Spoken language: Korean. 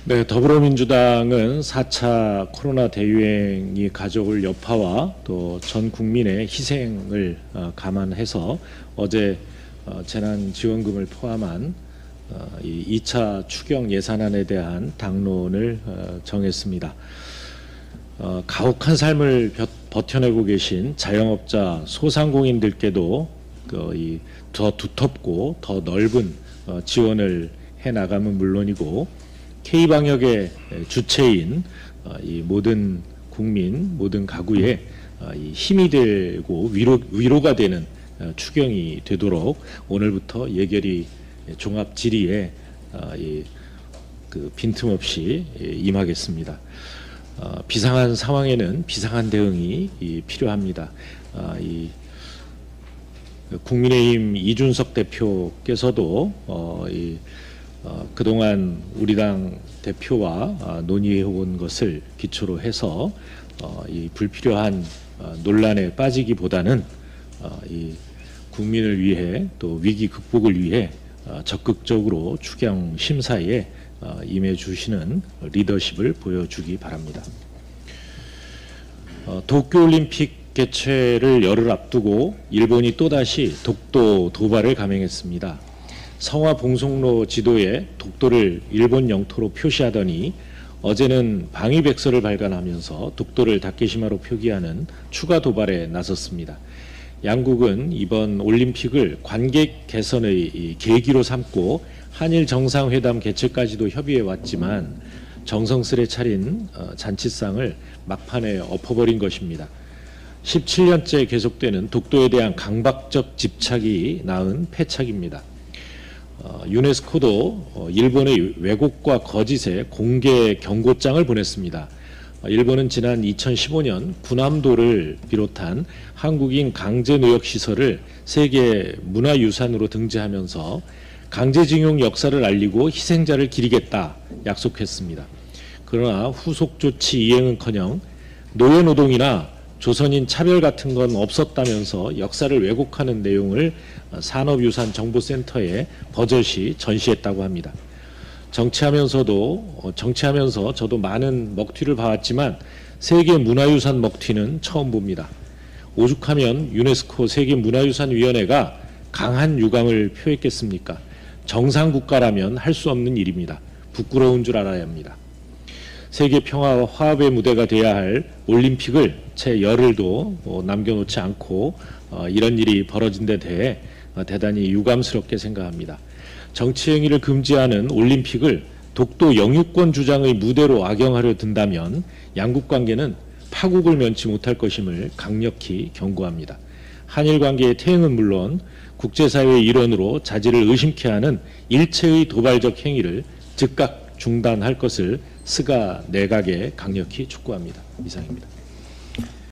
네, 더불어민주당은 4차 코로나 대유행이 가져올 여파와 또 전 국민의 희생을 감안해서 어제 재난지원금을 포함한 이 2차 추경 예산안에 대한 당론을 정했습니다. 가혹한 삶을 버텨내고 계신 자영업자, 소상공인들께도 더 두텁고 더 넓은 지원을 해나가면 물론이고 K방역의 주체인 이 모든 국민, 모든 가구에 힘이 되고 위로가 되는 추경이 되도록 오늘부터 예결위 종합 질의에 빈틈없이 임하겠습니다. 비상한 상황에는 비상한 대응이 필요합니다. 국민의힘 이준석 대표께서도 그동안 우리 당 대표와 논의해온 것을 기초로 해서 이 불필요한 논란에 빠지기보다는 이 국민을 위해 또 위기 극복을 위해 적극적으로 추경 심사에 임해 주시는 리더십을 보여주기 바랍니다. 도쿄올림픽 개최를 열흘 앞두고 일본이 또다시 독도 도발을 감행했습니다. 성화 봉송로 지도에 독도를 일본 영토로 표시하더니 어제는 방위백서를 발간하면서 독도를 다케시마로 표기하는 추가 도발에 나섰습니다. 양국은 이번 올림픽을 관객 개선의 계기로 삼고 한일 정상회담 개최까지도 협의해 왔지만 정성스레 차린 잔치상을 막판에 엎어버린 것입니다. 17년째 계속되는 독도에 대한 강박적 집착이 낳은 패착입니다. 유네스코도 일본의 왜곡과 거짓에 공개 경고장을 보냈습니다. 일본은 지난 2015년 군함도를 비롯한 한국인 강제노역시설을 세계 문화유산으로 등재하면서 강제징용 역사를 알리고 희생자를 기리겠다 약속했습니다. 그러나 후속 조치 이행은커녕 노예노동이나 조선인 차별 같은 건 없었다면서 역사를 왜곡하는 내용을 산업유산 정보센터에 버젓이 전시했다고 합니다. 정치하면서 저도 많은 먹튀를 봐왔지만 세계 문화유산 먹튀는 처음 봅니다. 오죽하면 유네스코 세계문화유산위원회가 강한 유감을 표했겠습니까? 정상국가라면 할 수 없는 일입니다. 부끄러운 줄 알아야 합니다. 세계 평화와 화합의 무대가 돼야 할 올림픽을 채 열흘도 남겨놓지 않고 이런 일이 벌어진 데 대해 대단히 유감스럽게 생각합니다. 정치 행위를 금지하는 올림픽을 독도 영유권 주장의 무대로 악용하려 든다면 양국 관계는 파국을 면치 못할 것임을 강력히 경고합니다. 한일 관계의 퇴행은 물론 국제사회의 일원으로 자질을 의심케 하는 일체의 도발적 행위를 즉각 중단할 것을 스가 내각에 강력히 촉구합니다. 이상입니다.